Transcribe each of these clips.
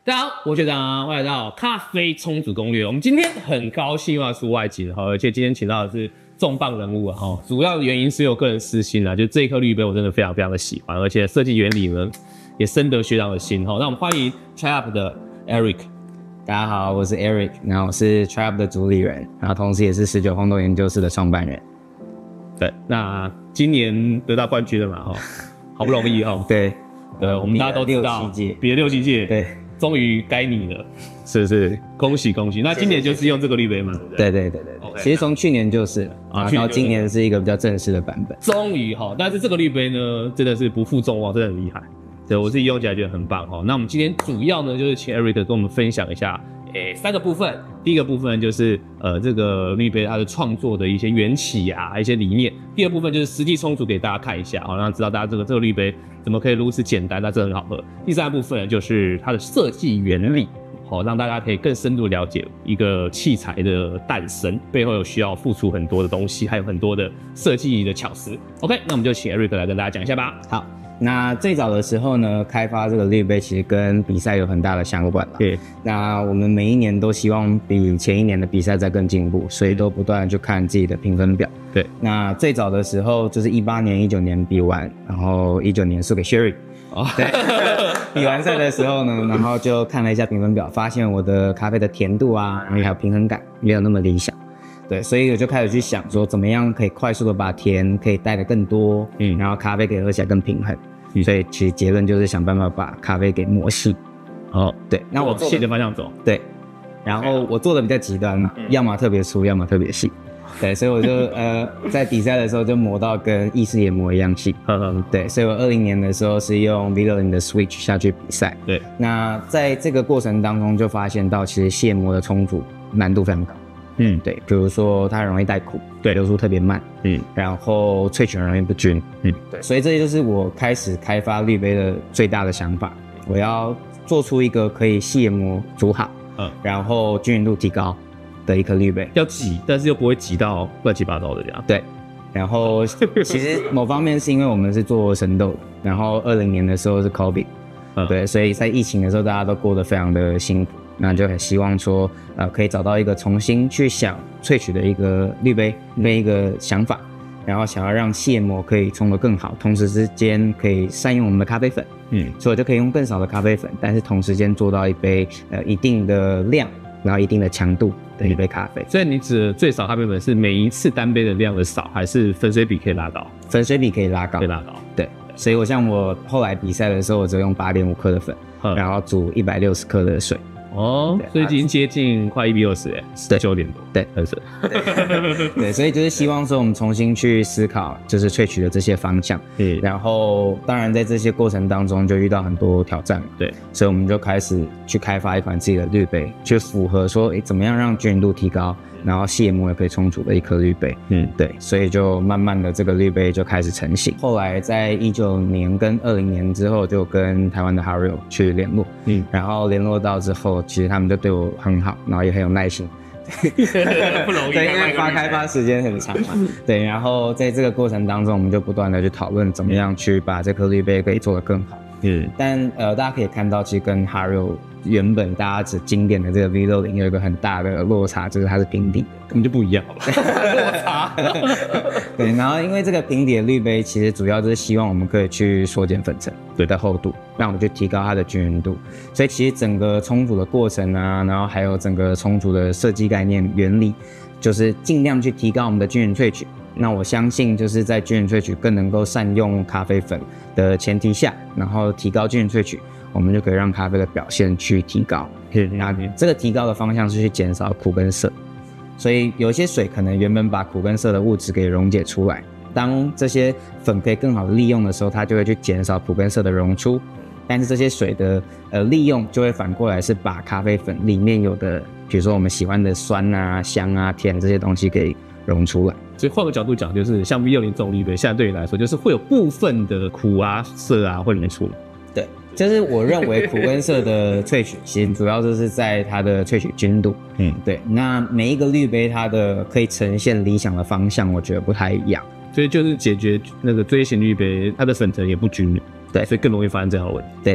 大家好，我学长，欢迎来到咖啡冲煮攻略。我们今天很高兴要出外景，而且今天请到的是重磅人物啊！主要的原因是我个人私心啦，就这一颗滤杯我真的非常的喜欢，而且设计原理呢也深得学长的心哈。那我们欢迎 TryUp 的 Eric。 大家好，我是 Eric， 然后我是 TryUp 的主理人，然后同时也是19烘豆研究室的创办人。 对，那今年得到冠军了嘛？好不容易哈。 对， 我们大家都知道，比了6、7届，对。终于该你了，是，恭喜恭喜！那今年就是用这个滤杯吗？ 对。其实从去年就是然后今年是一个比较正式的版本。 终于哈，但是这个滤杯呢，真的是不负众望，真的很厉害。对我自己用起来觉得很棒哈。那我们今天主要呢，就是请 Eric 跟我们分享一下3个部分。第一个部分就是这个滤杯它的创作的一些缘起啊，一些理念。第二部分就是实际冲煮给大家看一下，好让知道大家这个滤杯怎么可以如此简单，但是很好喝。第三部分就是它的设计原理，好让大家可以更深入了解一个器材的诞生背后有需要付出很多的东西，还有很多的设计的巧思。OK， 那我们就请 Eric 来跟大家讲一下吧。 好。那最早的时候呢，开发这个滤杯其实跟比赛有很大的相关啦。 对， 那我们每一年都希望比前一年的比赛再更进步，所以都不断的去看自己的评分表。 对， 那最早的时候就是18年、19年比完，然后19年输给 Sherry。对，比完赛的时候呢，然后就看了一下评分表，发现我的咖啡的甜度啊，然后还有平衡感没有那么理想。对，所以我就开始去想说，怎么样可以快速的把甜可以带得更多，然后咖啡可以喝起来更平衡。所以其实结论就是想办法把咖啡给磨细。对，那我细的方向走。 对，然后我做的比较极端嘛，要么特别粗，要么特别细。对，所以我就在比赛的时候就磨到跟意式研磨一样细。对，所以我20年的时候是用 V60 的 Switch 下去比赛。 对， 那在这个过程当中就发现到，其实卸磨的冲煮难度非常高。对，比如说它很容易带苦，对，流速特别慢，然后萃取很容易不均，对，所以这就是我开始开发滤杯的最大的想法，我要做出一个可以卸磨煮好，然后均匀度提高的一颗滤杯， 要挤，但是又不会挤到乱七八糟的这样。 对，然后其实某方面是因为我们是做生豆的，然后20年的时候是 COVID，对，所以在疫情的时候大家都过得非常的辛苦。那就很希望说，可以找到一个重新去想萃取的一个滤杯跟一个想法，然后想要让卸磨可以冲得更好，同时之间可以善用我们的咖啡粉，所以我就可以用更少的咖啡粉，但是同时间做到一杯一定的量，然后一定的强度的一杯咖啡。 所以你指的最少咖啡粉是每一次单杯的量的少，还是粉水比可以拉高？ 粉水比可以拉高， 可以拉高。 对，所以我后来比赛的时候，我只用8.5克的粉，然后煮160克的水。 所以已经接近快1:20对，9点多， 对， 很神。 对，所以就是希望说我们重新去思考，就是萃取的这些方向。然后当然在这些过程当中就遇到很多挑战，对，所以我们就开始去开发一款自己的滤杯，去符合说，怎么样让均匀度提高，然后卸磨也可以冲煮的一颗滤杯。对，所以就慢慢的这个滤杯就开始成型。后来在19年跟20年之后，就跟台湾的 Hario 去联络，然后联络到之后，其实他们就对我很好，然后也很有耐心。 不容易， 对，因为开发时间很长嘛。对，然后在这个过程当中，我们就不断的去讨论怎么样去把这颗滤杯可以做得更好。但大家可以看到，其实跟 Hario 原本大家只经典的这个 V60有一个很大的落差，就是它是平底， 根本就不一样，好吧？落差。 对，然后因为这个平底的滤杯，其实主要就是希望我们可以去缩减粉层的厚度，让我们去提高它的均匀度。所以其实整个冲煮的过程啊，然后还有整个冲煮的设计概念原理，就是尽量去提高我们的均匀萃取。那我相信就是在均匀萃取更能够善用咖啡粉的前提下，然后提高均匀萃取，我们就可以让咖啡的表现去提高。那这个提高的方向是去减少苦跟涩，所以有些水可能原本把苦跟涩的物质给溶解出来，当这些粉可以更好的利用的时候，它就会去减少苦跟涩的溶出。但是这些水的利用就会反过来是把咖啡粉里面有的，比如说我们喜欢的酸啊、香啊、甜这些东西给溶出来。 所以换个角度讲，就是像 V60 这种滤杯，现在对你来说，就是会有部分的苦啊、涩啊会溶出来。 对，就是我认为苦跟涩的萃取，其实主要就是在它的萃取均度。对。那每一个滤杯它的可以呈现理想的方向，我觉得不太一样。 所以就是解决那个锥形滤杯它的粉层也不均匀，对，所以更容易发生这样的问题。 对。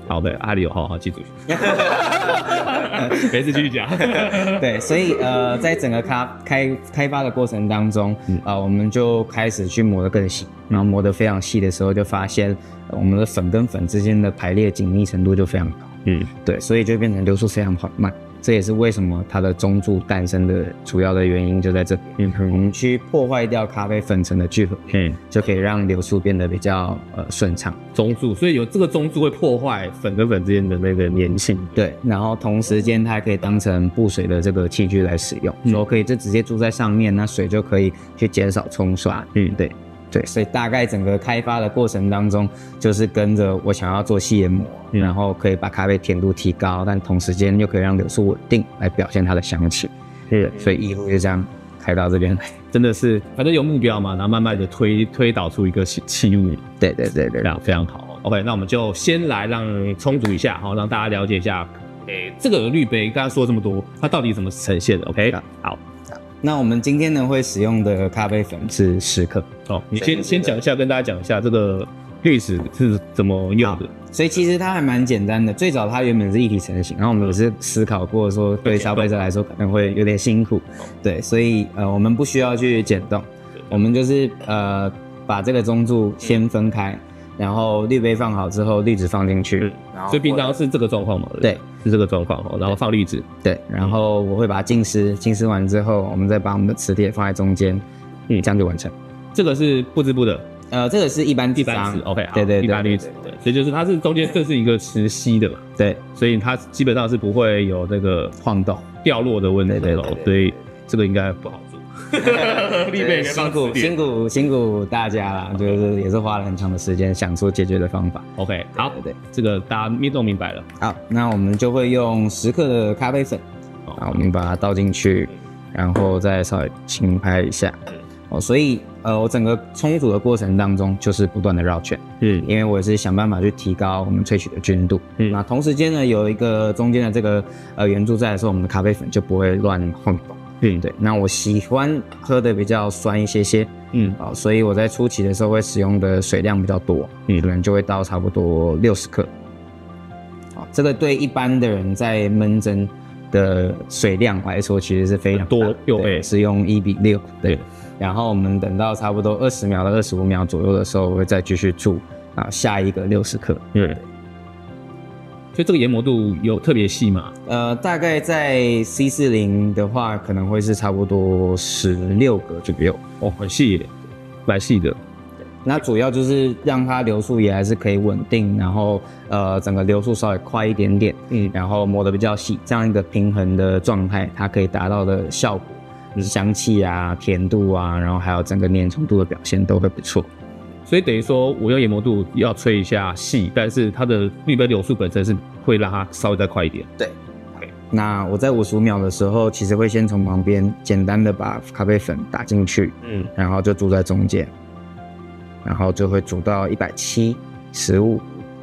好的，阿里有好记住。没事，继续讲。 对，所以在整个开发的过程当中，我们就开始去磨得更细，然后磨得非常细的时候，就发现我们的粉跟粉之间的排列紧密程度就非常高。对，所以就变成流速非常缓慢。这也是为什么它的中柱诞生的主要的原因就在这边。我们去破坏掉咖啡粉层的聚合，就可以让流速变得比较顺畅。 中柱，所以有这个中柱会破坏粉跟粉之间的那个粘性。 对，然后同时间它还可以当成布水的这个器具来使用，所以可以就直接注在上面，那水就可以去减少冲刷。对，所以大概整个开发的过程当中，就是跟着我想要做细研磨，然后可以把咖啡甜度提高，但同时间又可以让流速稳定，来表现它的香气。所以一路就这样开到这边来， 真的是反正有目标嘛，然后慢慢的推导出一个器物。 对， 非常好。OK， 那我们就先来充足一下，好，让大家了解一下，这个滤杯刚才说这么多，它到底怎么呈现的 ？OK， 好。 那我们今天呢会使用的咖啡粉是10克。 你先讲一下，跟大家讲一下这个历史是怎么用的。 所以其实它还蛮简单的，最早它原本是一体成型，然后我们也是思考过说对消费者来说可能会有点辛苦，对，所以我们不需要去剪洞，我们就是把这个中柱先分开。然后滤杯放好之后，滤纸放进去， 所以平常是这个状况嘛？ 对， 是这个状况，然后放滤纸。 对，然后我会把它浸湿，浸湿完之后，我们再把我们的磁铁放在中间，这样就完成。 这个是不织布的， 这个是一般纸 ，OK， 好， 对， 一般滤纸，对，所以就是它是中间这是一个磁吸的嘛， 对， 所以它基本上是不会有那个晃动、 掉落的问题，对，所以这个应该不好做。 辛苦大家啦，就是也是花了很长的时间想出解决的方法。 OK， 好，对，这个大家都明白了。 好，那我们就会用10克的咖啡粉，我们把它倒进去，然后再稍微轻拍一下。所以我整个冲煮的过程当中就是不断的绕圈，因为我也是想办法去提高我们萃取的均度。那同时间呢，有一个中间的这个圆柱在的时候，我们的咖啡粉就不会乱晃动。对，那我喜欢喝的比较酸一些，所以我在初期的时候会使用的水量比较多，可能就会到差不多60克。这个对一般的人在焖蒸的水量来说，其实是非常多 ，6，是用1:6，对。然后我们等到差不多20秒到25秒左右的时候，我会再继续注下一个60克。 所以这个研磨度有特别细吗？ 大概在 C40 的话，可能会是差不多16个左右。 很细耶，蛮细的。 那主要就是让它流速也还是可以稳定，然后整个流速稍微快一点点，然后磨得比较细，这样一个平衡的状态，它可以达到的效果，香气啊、甜度啊，然后还有整个粘稠度的表现都会不错。 所以等于说，我用研磨度要吹一下细，但是它的滤杯流速本身是会让它稍微再快一点。 对。那我在55秒的时候，其实会先从旁边简单的把咖啡粉打进去，然后就煮在中间，然后就会煮到170、15。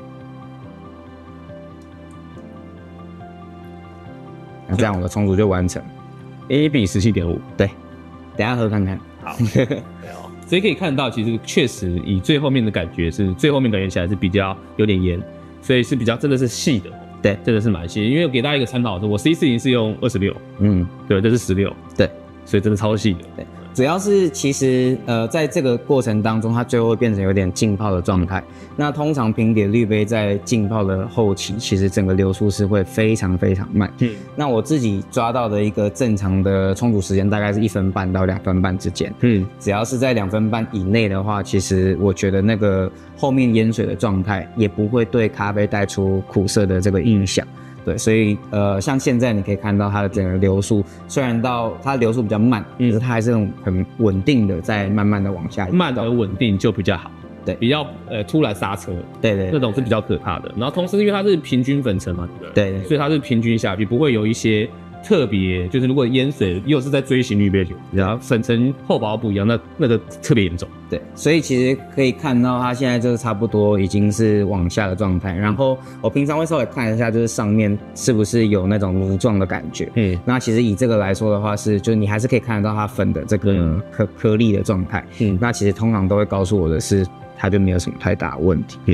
那这样我的冲煮就完成。 1比17.5。 对，等一下喝看看。 好。所以可以看到，其实确实以最后面的感觉是，最后面感觉起来是比较有点盐，所以是比较真的是细的。 对， 真的是蛮细的。因为我给大家一个参考，我 C40 是用26，对，这是16， 对， 所以真的超细的。 对，主要是其实在这个过程当中，它最后会变成有点浸泡的状态。那通常平底滤杯在浸泡的后期，其实整个流速是会非常非常慢。那我自己抓到的一个正常的冲煮时间大概是1分半到2分半之间。只要是在2分半以内的话，其实我觉得那个后面淹水的状态也不会对咖啡带出苦涩的这个影响。对，所以像现在你可以看到它的整个流速，虽然到它流速比较慢，可是它还是很稳定的在慢慢的往下移， 慢而稳定就比较好。 对， 比较突然刹车， 对， 那种是比较可怕的。然后同时因为它是平均粉尘嘛，对，所以它是平均下去，不会有一些特别，就是如果淹水又是在锥形滤杯酒，然后粉尘厚薄不一样，那个特别严重。 对，所以其实可以看到它现在就是差不多已经是往下的状态。然后我平常会稍微看一下，就是上面是不是有那种泥状的感觉。那其实以这个来说的话就是你还是可以看得到它粉的这个颗粒的状态。那其实通常都会告诉我的是它就没有什么太大的问题。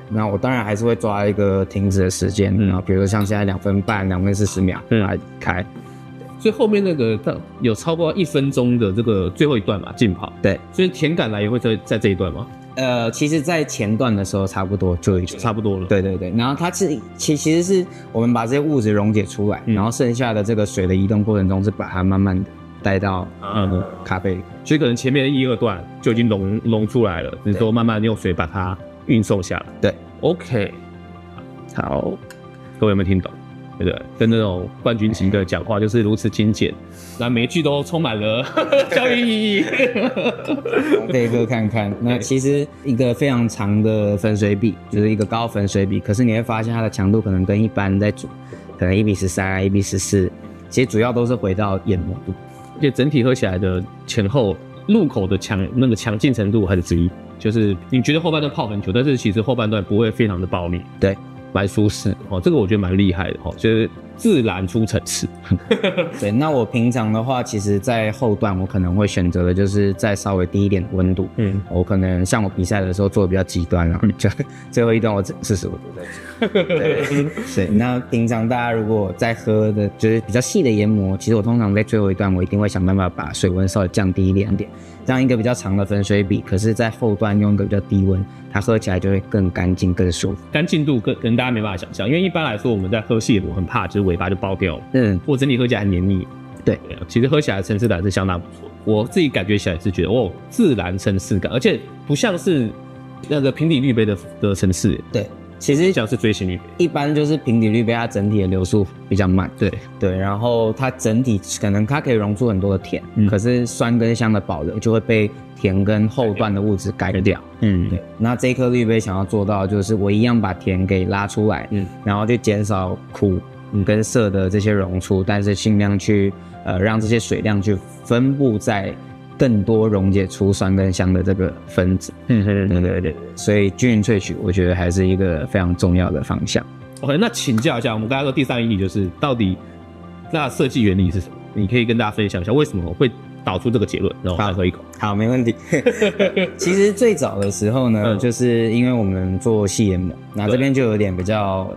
那我当然还是会抓一个停止的时间，然后比如说像现在2分半、2分40秒来开。 所以后面那个有超过1分钟的这个最后一段嘛，竞跑。 对， 所以甜感来也会在这一段吗？ 其实，在前段的时候差不多就差不多了。 对对对，然后它其实是我们把这些物质溶解出来，然后剩下的这个水的移动过程中是把它慢慢的带到咖啡里， 所以可能前面的1、2段就已经溶出来了，只是说慢慢用水把它运送下来。 对 ，OK， 好，各位有没有听懂？对不对？跟那种冠军级的讲话就是如此精简，那每一句都充满了教育意义。 可以各看看。那其实一个非常长的粉水比，就是一个高粉水比，可是你会发现它的强度可能跟一般在煮，可能1:13、1:14，其实主要都是回到研磨度， 而且整体喝起来的前后入口的强劲程度还是之一，就是你觉得后半段泡很久，但是其实后半段不会非常的爆腻。 对。 蛮舒适哦，这个我觉得蛮厉害的哦，就是自然出层次。 对，那我平常的话，其实在后段我可能会选择的就是再稍微低一点的温度。我可能像我比赛的时候做的比较极端啊，就最后一段我只45度在做。对，那平常大家如果在喝的就是比较细的研磨，其实我通常在最后一段我一定会想办法把水温稍微降低一点点，这样一个比较长的粉水比，可是在后段用一个比较低温，它喝起来就会更干净、更舒服。 干净度跟大家没办法想象，因为一般来说我们在喝细研磨很怕就是尾巴就爆掉了，或整体喝起来很黏腻。对，其实喝起来的层次感是相当不错。我自己感觉起来是觉得自然层次感，而且不像是那个平底滤杯的层次。 对，其实像是锥形滤杯， 一般就是平底滤杯，它整体的流速比较慢。对，然后它整体可能它可以溶出很多的甜，可是酸跟香的保留就会被甜跟后段的物质改掉。对。那这一颗滤杯想要做到就是我一样把甜给拉出来，然后去减少苦跟涩的这些溶出，但是尽量去让这些水量去分布在更多溶解出酸跟香的这个分子。对，所以均匀萃取我觉得还是一个非常重要的方向。 OK， 那请教一下，我们刚才说第3个议题就是到底那设计原理是什么？你可以跟大家分享一下为什么会导出这个结论，然后再喝一口。 好，没问题。其实最早的时候呢，就是因为我们做细研磨，那这边就有点比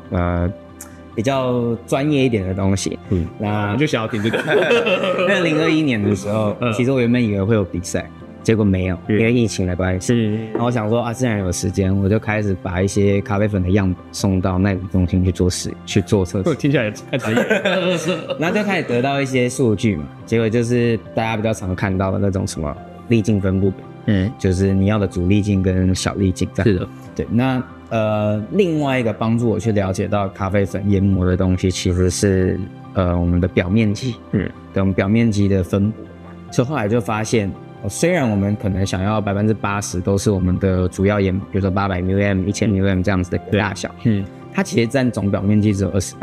较专业一点的东西。那我就想要听这个。 2021年的时候，其实我原本以为会有比赛，结果没有，因为疫情的关系。然后我想说既然有时间，我就开始把一些咖啡粉的样本送到耐煮中心去做测试。 听起来也太专业。 然后就开始得到一些数据嘛，结果就是大家比较常看到的那种什么粒径分布表，就是你要的主粒径跟小粒径。 是的， 对。那另外一个帮助我去了解到咖啡粉研磨的东西，其实是我们的表面积，对，我们表面积的分布。所以后来就发现，虽然我们可能想要80%都是我们的主要研磨，比如说800 mm、1000 mm 这样子的大小，它其实占总表面积只有28%。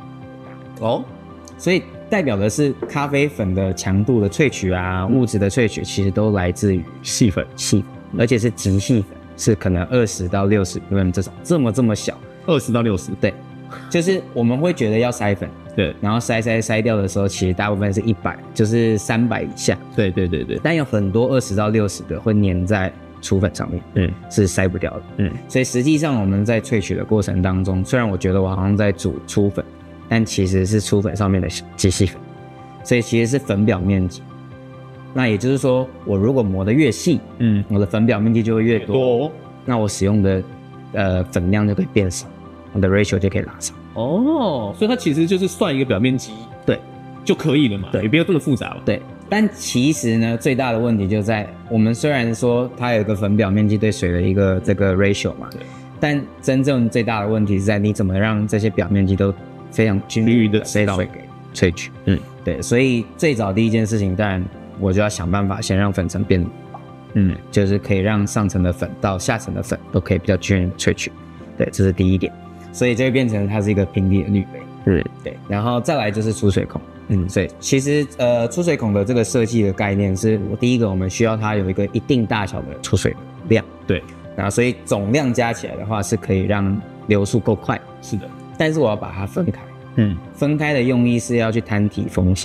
所以代表的是咖啡粉的强度的萃取啊，物质的萃取其实都来自于细粉，而且是极细粉。是可能20到60 mm 这么小 ，20到60， 对，就是我们会觉得要筛粉， 对， 然后筛掉的时候，其实大部分是100，就是300以下， 对， 但有很多20到60的会粘在粗粉上面，是筛不掉的，所以实际上我们在萃取的过程当中，虽然我觉得我好像在煮粗粉，但其实是粗粉上面的极细粉，所以其实是粉表面积。那也就是说，我如果磨得越细，我的粉表面积就会越多，那我使用的粉量就可以变少，我的 ratio 就可以拉长。 所以它其实就是算一个表面积，对，就可以了嘛，对，也不要这么复杂嘛。 对，但其实呢，最大的问题就在我们虽然说它有一个粉表面积对水的一个这个 ratio 嘛，但真正最大的问题是在你怎么让这些表面积都非常均匀的水给萃取。对，所以最早第一件事情，当然我就要想办法先让粉层变薄，就是可以让上层的粉到下层的粉都可以比较均匀的萃取。对，这是第一点，所以就会变成它是一个平底的滤杯。对，然后再来就是出水孔。所以其实出水孔的这个设计的概念是第一个，我们需要它有一个一定大小的出水量。 对， 然后所以总量加起来的话是可以让流速够快。 是的， 但是我要把它分开。分开的用意是要去摊提风险。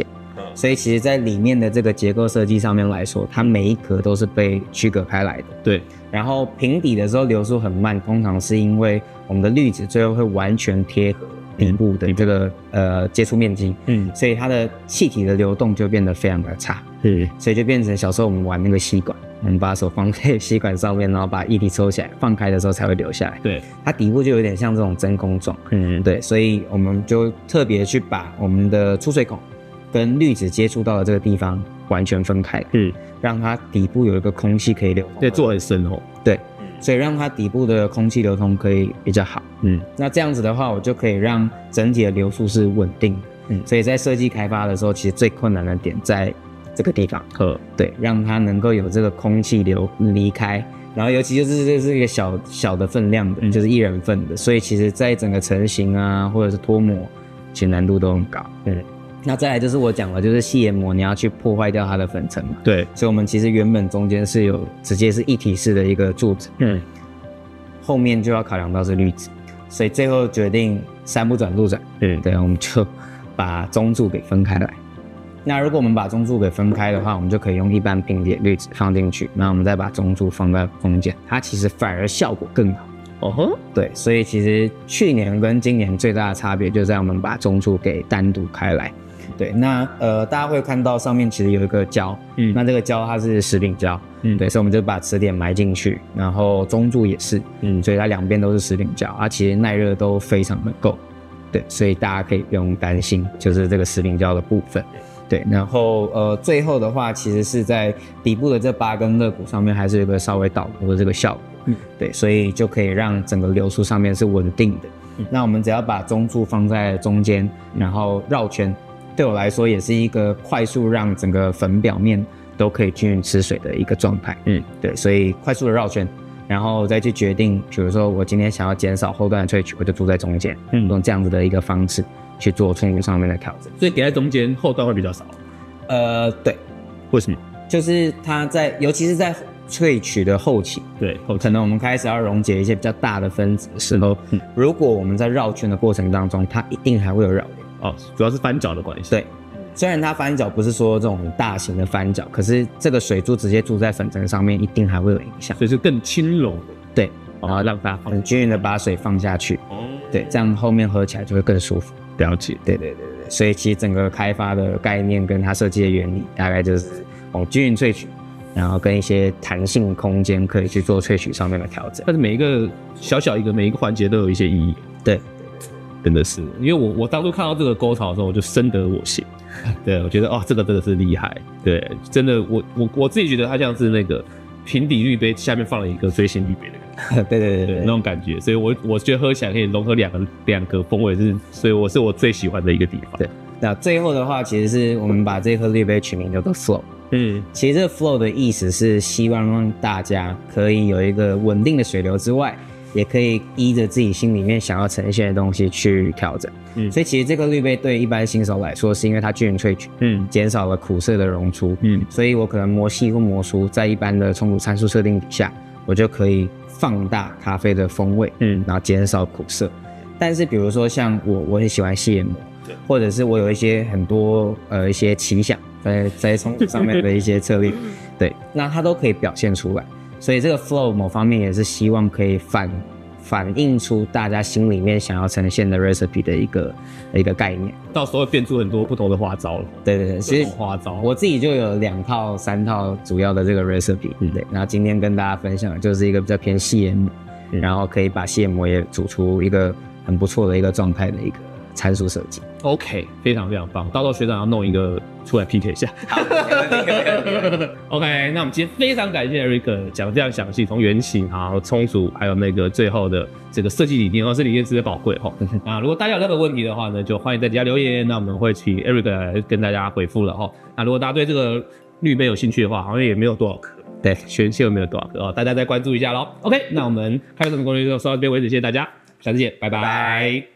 所以其实在里面的这个结构设计上面来说，它每一格都是被区隔开来的。 对， 然后平底的时候流速很慢，通常是因为我们的滤纸最后会完全贴合底部的这个接触面积，所以它的气体的流动就变得非常的差，所以就变成小时候我们玩那个吸管，我们把手放在吸管上面，然后把液体抽起来，放开的时候才会流下来。 对， 它底部就有点像这种真空状，对，所以我们就特别去把我们的出水孔跟滤纸接触到的这个地方完全分开，让它底部有一个空气可以流通。 对，做很深哦。 对。所以让它底部的空气流通可以比较好，那这样子的话，我就可以让整体的流速是稳定的，所以在设计开发的时候，其实最困难的点在这个地方，对，让它能够有这个空气流离开，然后尤其就是这是一个小的分量的，就是1人份的，所以其实在整个成型啊，或者是脱模，其实难度都很高，那再来就是我讲的，就是细研磨，你要去破坏掉它的粉层嘛。 对， 所以我们其实原本中间是有直接是一体式的一个柱子，后面就要考量到是滤纸，所以最后决定山不转路转，对，我们就把中柱给分开来。那如果我们把中柱给分开的话，我们就可以用一般平底滤纸放进去，然后我们再把中柱放在中间，它其实反而效果更好。对，所以其实去年跟今年最大的差别就在我们把中柱给单独开来。对，那大家会看到上面其实有一个胶，那这个胶它是石饼胶，对，所以我们就把磁点埋进去，然后中柱也是，所以它两边都是石饼胶，其实耐热都非常的够，对，所以大家可以不用担心，就是这个石饼胶的部分，对，然后最后的话，其实是在底部的这8根肋骨上面还是有一个稍微导流的这个效果，对，所以就可以让整个流速上面是稳定的。那我们只要把中柱放在中间，然后绕圈。对我来说也是一个快速让整个粉表面都可以均匀吃水的一个状态，对，所以快速的绕圈，然后再去决定，比如说我今天想要减少后段的萃取，我就住在中间，用这样子的一个方式去做冲煮上面的调整。 所以给在中间，后段会比较少。 对， 为什么？ 就是它在，尤其是在萃取的后期， 对， 可能我们开始要溶解一些比较大的分子的时候，如果我们在绕圈的过程当中，它一定还会有扰流。 主要是翻搅的关系。 对，虽然它翻搅不是说这种很大型的翻搅，可是这个水珠直接注在粉层上面，一定还会有影响。 所以是更轻柔的。 对， 然后让它很均匀的把水放下去。对，这样后面喝起来就会更舒服。 了解。 对，所以其实整个开发的概念跟它设计的原理，大概就是均匀萃取，然后跟一些弹性空间可以去做萃取上面的调整。 但是每一个每一个环节都有一些意义。 对。 真的是，因为我当初看到这个沟槽的时候，我就深得我心。对，我觉得这个真的是厉害。对，真的，我自己觉得它像是那个平底滤杯下面放了一个锥形滤杯的感觉。对，那种感觉。所以我觉得喝起来可以融合两个风味，所以是我最喜欢的一个地方。 对，那最后的话，其实是我们把这颗滤杯取名叫做 Flow。其实这个 Flow 的意思是希望让大家可以有一个稳定的水流之外，也可以依着自己心里面想要呈现的东西去调整。所以其实这个滤杯对一般新手来说，是因为它均匀萃取，减少了苦涩的溶出，所以我可能磨细或磨疏，在一般的冲煮参数设定底下，我就可以放大咖啡的风味，然后减少苦涩。但是比如说像我很喜欢细研磨，或者是我有很多一些奇想在冲煮上面的一些策略，对，那它都可以表现出来。所以这个 flow 某方面也是希望可以反映出大家心里面想要呈现的 recipe 的一个概念， 到时候会变出很多不同的花招了。 对，其实花招我自己就有2套3套主要的这个 recipe，对，然后今天跟大家分享的就是一个比较偏细研磨，然后可以把细研磨也煮出一个很不错的一个状态的一个参数设计。 OK， 非常非常棒，到时候学长要弄一个出来 PK 一下。 好，没问题。 OK， 那我们今天非常感谢 Eric 讲得非常详细，从原型冲煮，还有那个最后的这个设计理念，这理念特别宝贵哈。那如果大家有任何问题的话呢，就欢迎在底下留言，那我们会请 Eric 来跟大家回复了哈。那如果大家对这个滤杯有兴趣的话，好像也没有多少颗，对，选秀没有多少颗大家再关注一下咯。OK， 那我们开发什么攻略就说到这边为止，谢谢大家，下次见，拜拜。